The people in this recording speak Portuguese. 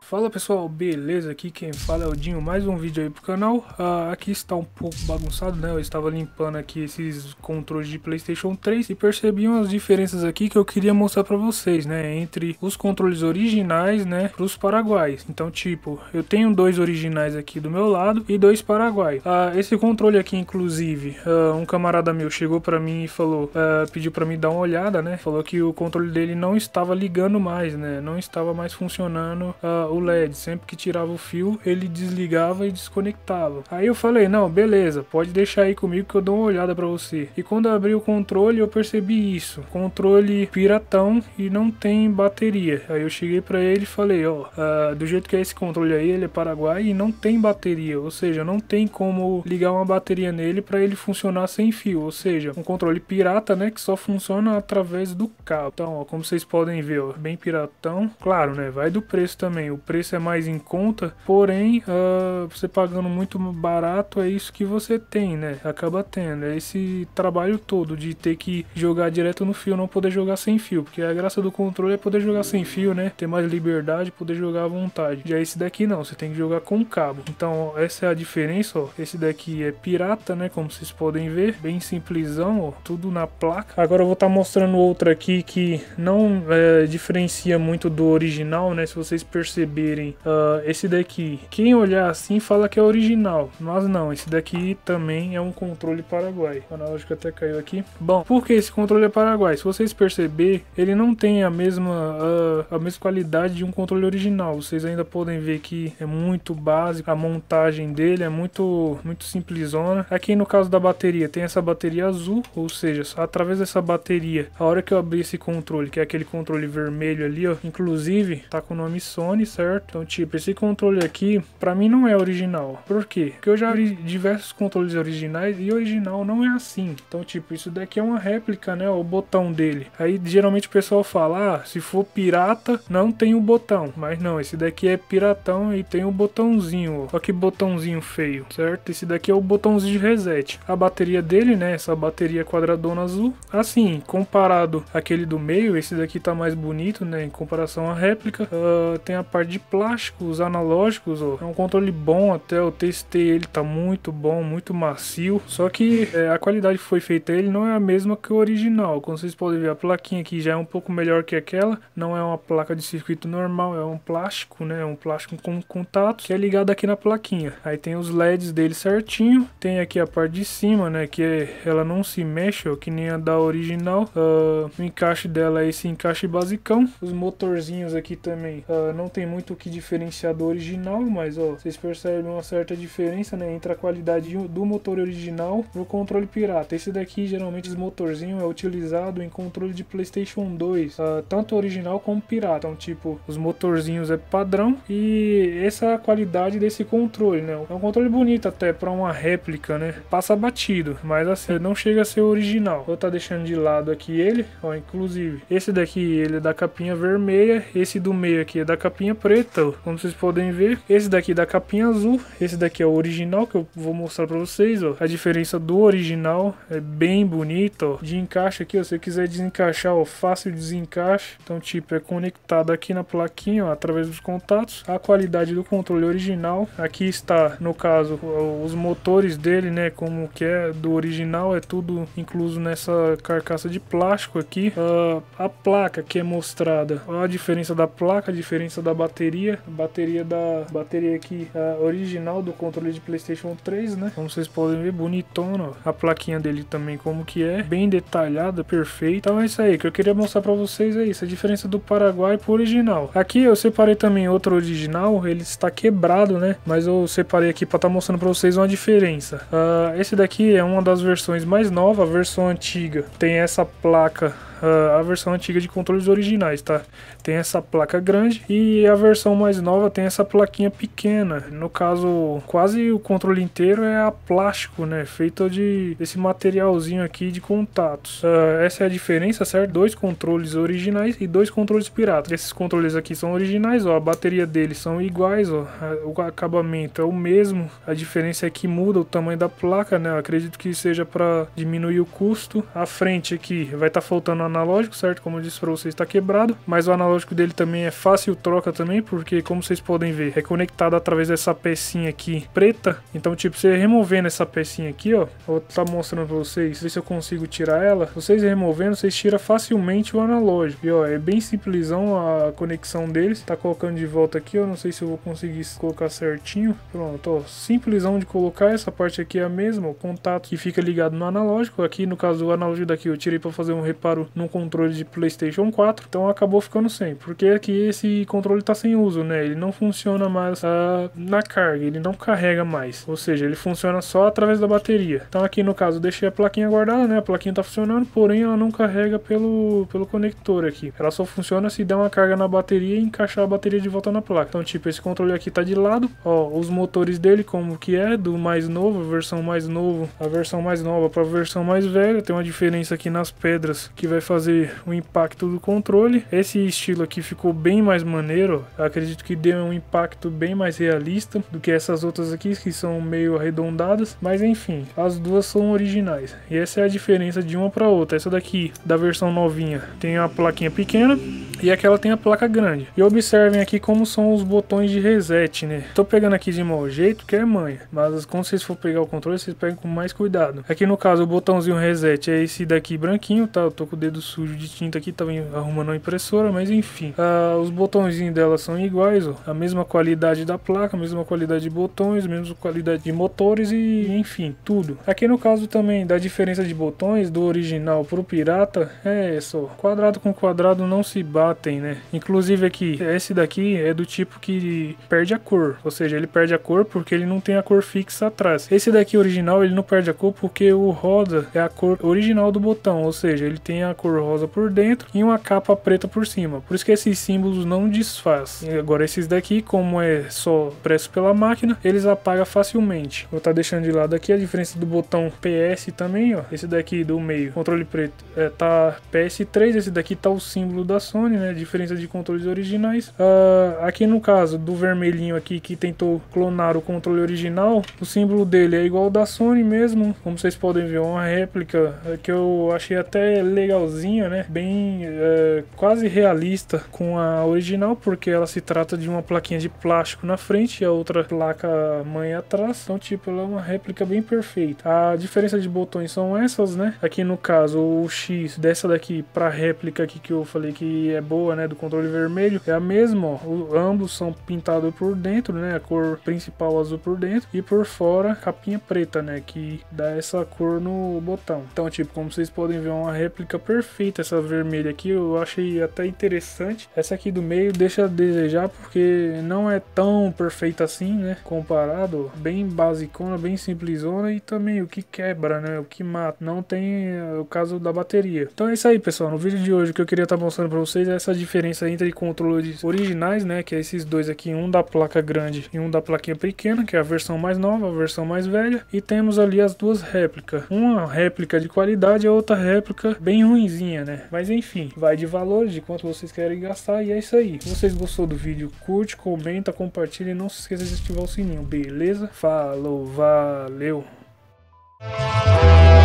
Fala pessoal, beleza? Aqui quem fala é o Dinho, mais um vídeo aí pro canal. Aqui está um pouco bagunçado, né? Eu estava limpando aqui esses controles de PlayStation 3 e percebi umas diferenças aqui que eu queria mostrar pra vocês, né? Entre os controles originais, né? Pros paraguaios. Então, tipo, eu tenho dois originais aqui do meu lado e dois paraguaios. Esse controle aqui, inclusive, um camarada meu chegou pra mim e falou, pediu pra mim dar uma olhada, né? Falou que o controle dele não estava ligando mais, né? Não estava mais funcionando o LED, sempre que tirava o fio ele desligava e desconectava. Aí eu falei, não, beleza, pode deixar aí comigo que eu dou uma olhada pra você. E quando eu abri o controle eu percebi isso, controle piratão e não tem bateria. Aí eu cheguei pra ele e falei, ó, do jeito que é esse controle aí, ele é paraguai e não tem bateria, ou seja, não tem como ligar uma bateria nele pra ele funcionar sem fio, ou seja, um controle pirata, né, que só funciona através do cabo. Então, ó, como vocês podem ver, ó, bem piratão, claro, né, vai do preço também, o preço é mais em conta, porém, você pagando muito barato, é isso que você tem, né, acaba tendo, é esse trabalho todo de ter que jogar direto no fio, não poder jogar sem fio, porque a graça do controle é poder jogar sem fio, né, ter mais liberdade, poder jogar à vontade. Já esse daqui não, você tem que jogar com cabo. Então, ó, essa é a diferença, ó, esse daqui é pirata, né, como vocês podem ver, bem simplesão, ó, tudo na placa. Agora eu vou estar mostrando outra aqui que não diferencia muito do original, né, se vocês perceberem, esse daqui, quem olhar assim fala que é original, mas não, esse daqui também é um controle paraguai. O analógico até caiu aqui. Bom, por que esse controle é paraguai? Se vocês perceber, ele não tem a mesma qualidade de um controle original. Vocês ainda podem ver que é muito básico, a montagem dele é muito simplesona. Aqui no caso da bateria, tem essa bateria azul, ou seja, através dessa bateria, a hora que eu abrir esse controle, que é aquele controle vermelho ali, ó, inclusive tá com o nome Sony, certo? Então, tipo, esse controle aqui, pra mim não é original. Por quê? Porque eu já vi diversos controles originais e original não é assim. Então, tipo, isso daqui é uma réplica, né? O botão dele. Aí, geralmente o pessoal fala, se for pirata, não tem o botão. Mas não, esse daqui é piratão e tem o botãozinho, ó. Olha que botãozinho feio, certo? Esse daqui é o botãozinho de reset. A bateria dele, né? Essa bateria quadradona azul. Assim, comparado àquele do meio, esse daqui tá mais bonito, né? Em comparação à réplica. Tem a parte de plástico, os analógicos, ó. É um controle bom até, eu testei ele, tá muito bom, muito macio. Só que a qualidade que foi feita ele não é a mesma que o original. Como vocês podem ver, a plaquinha aqui já é um pouco melhor que aquela. Não é uma placa de circuito normal, é um plástico, né? Um plástico com contato que é ligado aqui na plaquinha. Aí tem os LEDs dele certinho. Tem aqui a parte de cima, né? Que ela não se mexe, ó, que nem a da original. O encaixe dela é esse encaixe basicão. Os motorzinhos aqui também não tem muito o que diferenciar do original, mas ó, vocês percebem uma certa diferença, né, entre a qualidade do motor original e o controle pirata. Esse daqui, geralmente, esse motorzinho é utilizado em controle de PlayStation 2, tanto original como pirata. Então, tipo, os motorzinhos é padrão e essa é a qualidade desse controle, né? É um controle bonito até para uma réplica, né? Passa batido, mas assim, não chega a ser original. Vou estar deixando de lado aqui ele, ó, inclusive, esse daqui ele é da capinha vermelha, esse do meio aqui é da capinha preta, ó, como vocês podem ver. Esse daqui da capinha azul, esse daqui é o original que eu vou mostrar para vocês, ó. A diferença do original é bem bonita, ó. De encaixe aqui, ó, se você quiser desencaixar, ó, fácil desencaixe. Então, tipo, é conectado aqui na plaquinha, ó, através dos contatos. A qualidade do controle original, aqui está, no caso, os motores dele, né, como que é do original, é tudo incluso nessa carcaça de plástico aqui. A placa que é mostrada, ó, a diferença da placa, a diferença da bateria, bateria aqui original do controle de PlayStation 3, né? Como vocês podem ver, bonitona, ó. A plaquinha dele também como que é, bem detalhada, perfeita. Então é isso aí que eu queria mostrar pra vocês, é isso, a diferença do Paraguai pro original. Aqui eu separei também outro original, ele está quebrado, né? Mas eu separei aqui pra estar mostrando pra vocês uma diferença. Esse daqui é uma das versões mais novas, a versão antiga tem essa placa, a versão antiga de controles originais, tá? Tem essa placa grande e a versão mais nova tem essa plaquinha pequena. No caso, quase o controle inteiro é a plástico, né? Feito desse materialzinho aqui de contatos. Essa é a diferença, certo? Dois controles originais e dois controles piratas. Esses controles aqui são originais, ó. A bateria deles são iguais, ó. O acabamento é o mesmo. A diferença é que muda o tamanho da placa, né? Eu acredito que seja para diminuir o custo. A frente aqui vai estar faltando analógico, certo? Como eu disse pra vocês, tá quebrado, mas o analógico dele também é fácil troca também, porque como vocês podem ver, é conectado através dessa pecinha aqui preta. Então, tipo, você removendo essa pecinha aqui, ó, vou estar mostrando pra vocês, ver se eu consigo tirar ela. Vocês removendo, vocês tiram facilmente o analógico. E ó, é bem simplesão a conexão deles. Tá colocando de volta aqui, eu não sei se eu vou conseguir colocar certinho. Pronto, ó, simplesão de colocar. Essa parte aqui é a mesma, o contato que fica ligado no analógico. Aqui no caso do analógico daqui eu tirei para fazer um reparo no controle de PlayStation 4, então acabou ficando sem, porque aqui esse controle tá sem uso, né? Ele não funciona mais na carga, ele não carrega mais, ou seja, ele funciona só através da bateria. Então aqui no caso eu deixei a plaquinha guardada, né? A plaquinha tá funcionando, porém ela não carrega pelo conector aqui. Ela só funciona se der uma carga na bateria e encaixar a bateria de volta na placa. Então tipo, esse controle aqui tá de lado, ó, os motores dele como que é, do mais novo, a versão mais nova para a versão mais velha, tem uma diferença aqui nas pedras que vai fazer o impacto do controle. Esse estilo aqui ficou bem mais maneiro, eu acredito que deu um impacto bem mais realista do que essas outras aqui que são meio arredondadas, mas enfim, as duas são originais. E essa é a diferença de uma para outra. Essa daqui da versão novinha tem a plaquinha pequena e aquela tem a placa grande. E observem aqui como são os botões de reset, né? Tô pegando aqui de mau jeito, que é manha, mas quando vocês for pegar o controle, vocês pegam com mais cuidado. Aqui no caso o botãozinho reset é esse daqui branquinho, tá? Eu tô com o dedo sujo de tinta aqui, tava arrumando a impressora, mas enfim. Os botõezinhos dela são iguais, ó. A mesma qualidade da placa, a mesma qualidade de botões, a mesma qualidade de motores e enfim, tudo. Aqui no caso também da diferença de botões do original pro pirata, é só quadrado com quadrado não se batem, né? Inclusive aqui, esse daqui é do tipo que perde a cor, ou seja, ele perde a cor porque ele não tem a cor fixa atrás. Esse daqui original, ele não perde a cor porque o rosa é a cor original do botão, ou seja, ele tem a cor rosa por dentro e uma capa preta por cima. Por isso que esses símbolos não desfaz. E agora esses daqui, como é só presso pela máquina, eles apagam facilmente. Vou estar deixando de lado aqui a diferença do botão PS também, ó. Esse daqui do meio, controle preto, tá PS3, esse daqui tá o símbolo da Sony, né? Diferença de controles originais. Aqui no caso do vermelhinho aqui que tentou clonar o controle original, o símbolo dele é igual ao da Sony mesmo, como vocês podem ver, uma réplica que eu achei até legalzinha, né? Bem quase realista com a original, porque ela se trata de uma plaquinha de plástico na frente e a outra placa mãe atrás, então tipo, ela é uma réplica bem perfeita. A diferença de botões são essas, né? Aqui no caso, o X dessa daqui pra réplica aqui que eu falei que é boa, né? Do controle vermelho, é a mesma, ó. Ambos são pintados por dentro, né? A cor principal azul por dentro e por fora capinha preta, né? Que dá essa cor no botão. Então, tipo, como vocês podem ver, é uma réplica perfeita. Essa vermelha aqui eu achei até interessante. Essa aqui do meio deixa a desejar porque não é tão perfeita assim, né? Comparado, bem basicona, bem simplesona e também o que quebra, né? O que mata. Não tem o caso da bateria. Então é isso aí, pessoal. No vídeo de hoje o que eu queria estar mostrando pra vocês é essa diferença entre controles originais, né? Que é esses dois aqui, um da placa grande e um da plaquinha pequena, que é a versão mais nova, a versão mais velha. E temos ali as duas réplicas. Uma réplica de qualidade e a outra réplica bem ruinzinha, né? Mas enfim, vai de valores, de quanto vocês querem gastar e é isso aí. Se vocês gostou do vídeo, curte, comenta, compartilha e não se esqueça de ativar o sininho, beleza? Falou, valeu!